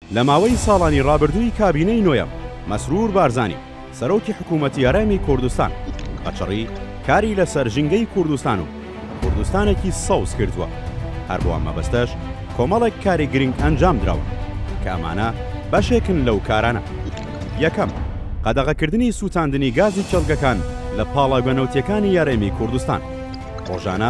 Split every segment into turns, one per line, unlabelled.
لە ماوەی ساڵانی ڕابردووی کابینەی نۆیەم مەسرور بارزانی سەرۆکی حکوومەتی یارامی کوردستان قەچەڕی کاری لەسەر ژینگەی کوردستان و کوردستانێکی سەوز کردووە. هەر بۆ ئەمە بەستەش کۆمەڵێک کاری گرنگ ئەنجام درراوە کە ئەمانە بەشێکن لەو کارانە. یەکەم، قەدەغەکردنی سووتاندنی گازی چەلگەکان لە پاڵە گوێنەوتیەکانی یارێمی کوردستان. ڕۆژانە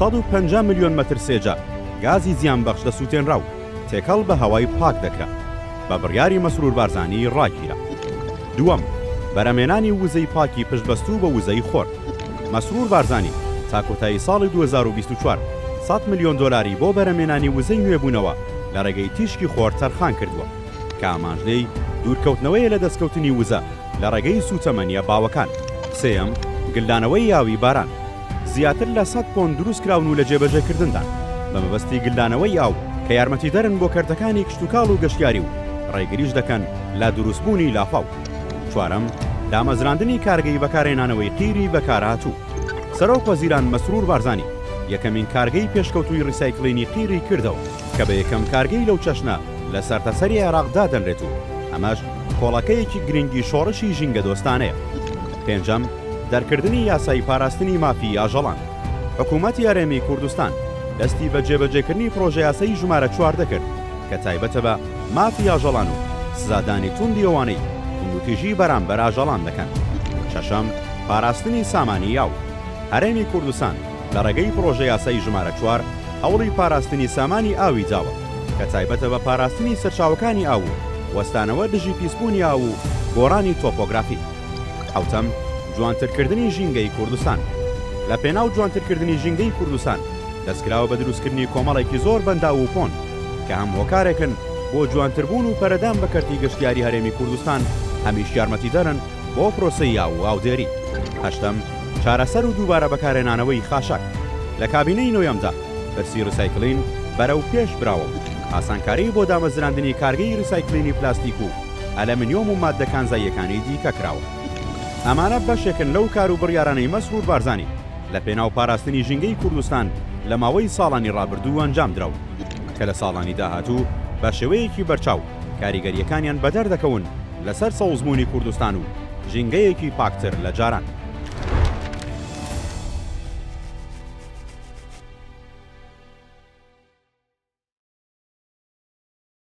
150 میلیۆن مەتر سێجا گازی زیانبەخش دەسووتێنرا و تێکەڵ بە هەوای پاک دەکرا بە بڕیاری مەسرور بارزانی ڕاگیرا. دووەم، بەرەمێنانی وزەی پاکی پشتبەستوو بە وزەی خۆر. مەسرور بارزانی تا کۆتایی ساڵی 2024 100 میلیۆن دۆلاری بۆ بەرەمێنانی وزەی نوێبوونەوە لە ڕێگەی تیشکی خۆر تەرخان کردووە کە ئامانجلەی دوورکەوتنەوەیە لە دەستکەوتنی وزە لە ڕێگەی سوتەمەنیە باوەکان. سێەم، گلدانەوەی یاوی باران. زیاتر لە 100 پۆن دروست کراون و لە جێبەجێکردندان بە مەبەستی گلدانەوەی ئاو کە یارمەتی دەرن بۆ کەرتەکانی کشتتوکاڵ و گەشتیاری و ڕێگریش دەکەن لە دروستبوونی لافاو. چوارەم، دامەزراندنی کارگەی بەکارهێنانەوەی قیری بەکارهاتوو. سەرۆک وەزیران مەسرور بارزانی یەکەمین کارگەی پێشکەوتووی ڕیسایکلینی قیری کردەوە کە بە یەکەم کارگەی لەو چەشنە لە سەرتەسەری عێراقدا دەنرێت و ئەمەش کۆڵەکەیەکی گرنگی شۆڕشی ژینگە دۆستانەیە. پێنجەم، دەرکردنی یاسای پاراستنی مافی ئاژەڵان. حکوومەتی یارێمی کوردستان دەستی بە جێبەجێکردنی پرۆژە یاسایی ژمارە 4 دەکرد کە تایبەتە بە مافی ئاژەڵان و سزادانی توندی ئەوانەی توندوتیژی بەرامبەر ئاژەڵان دەکەن. شەشەم، پاراستنی سامانی یاو. هەرێمی کوردستان لە ڕێگەی پرۆژە یاسایی ژمارە 4 هەوڵی پاراستنی سامانی ئاوی داوە کە تایبەتە بە پاراستنی سەرچاوەکانی ئاو و وەستانەوە دژی پیسبوونی ئاو و گۆڕانی تۆپۆگرافی. حوتەم، جوانترکردنی ژینگەی کوردستان. لە پێناو جوانترکردنی ژینگەی کوردستان دەستکراوە بە دروستکردنی کۆمەڵێکی زۆر بەندا و پۆن کە هەم هۆکارێکن بۆ جوانتربوون و پەرەدام بە کەرتی گەشتیاری هەرێمی کوردستان هەمیش یارمەتی دەرن بۆ پرۆسەی ئاو و ئاودێری. هەشتەم، چارەسەر و دووبارە بەکارهێنانەوەی خاشاک. لە کابینەی نۆیەمدا پرسی ڕیسایکلین بەرەو پێش براوە و ئاسانکاری بۆ دامەزراندنی کارگەی ڕیسایکلینی پلاستیک و ئەلەمینیۆم و ماددەکان زاییەکانی دیکە کراوە. ئەمانە بەشێکن لەو کار و بڕیارانەی مەسرور بارزانی لە پێناو پاراستنی ژینگەی کوردستان لە ماوەی ساڵانی ڕابردوو ئەنجام دراوە کە لە ساڵانی داهاتوو بە شێوەیەکی بەرچاو کاریگەریەکانیان بەدەردەکەون لەسەر سەوزبوونی کوردستان و ژینگەیەکی پاکتر لە جاران.